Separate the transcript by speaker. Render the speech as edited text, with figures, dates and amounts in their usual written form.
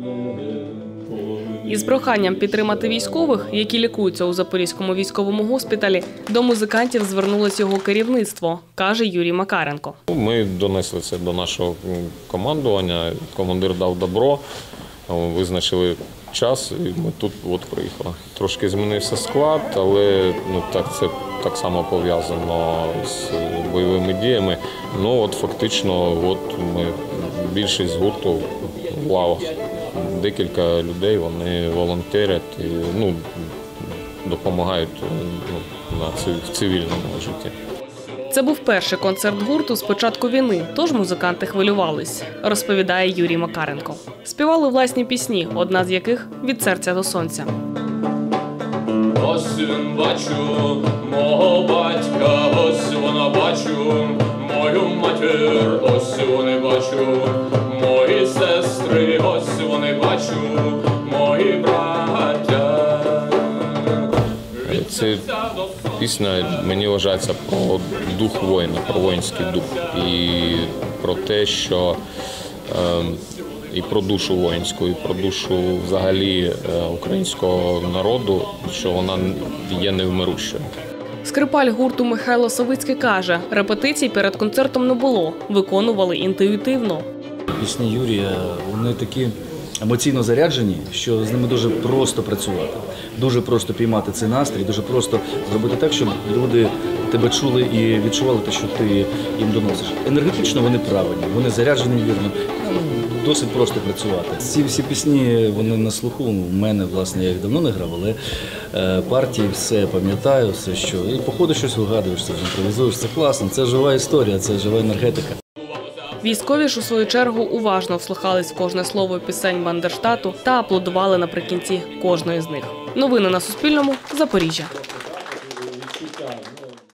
Speaker 1: Із проханням підтримати військових, які лікуються у Запорізькому військовому госпіталі, до музикантів звернулось його керівництво, каже Юрій Макаренко.
Speaker 2: Ми донесли це до нашого командування, командир дав добро, визначили час і ми тут приїхали. Трошки змінився склад, але це так само пов'язано з бойовими діями. Фактично ми більшість гурту в лавах. Декілька людей, вони волонтерять і допомагають в цивільному житті.
Speaker 1: Це був перший концерт гурту з початку війни, тож музиканти хвилювались, розповідає Юрій Макаренко. Співали власні пісні, одна з яких «Від серця до сонця».
Speaker 3: Ось він бачу мого батька, ось вона бачу мою матір, ось вони бачу мої сестри, ось вони бачу мої браття.
Speaker 2: Ця пісня, мені вважається, про дух воїна, про воїнський дух і про те, що і про душу воїнську, і про душу взагалі українського народу, що вона є невмирущою.
Speaker 1: Скрипаль гурту Михайло Савицький каже, репетицій перед концертом не було, виконували інтуїтивно.
Speaker 4: Пісні Юрія, вони такі емоційно заряджені, що з ними дуже просто працювати. Дуже просто піймати цей настрій, дуже просто зробити так, щоб люди тебе чули і відчували те, що ти їм доносиш. Енергетично вони правильні, вони заряджені вірно, досить просто працювати. Ці всі пісні, вони на слуху, у мене, власне, я їх давно не грав, але партії все пам'ятаю, все що. І по ходу щось вигадуєш, це імпровізуєш, це класно, це жива історія, це жива енергетика.
Speaker 1: Військові ж у свою чергу уважно вслухались в кожне слово пісень Бандерштату та аплодували наприкінці кожної з них. Новини на Суспільному. Запоріжжя.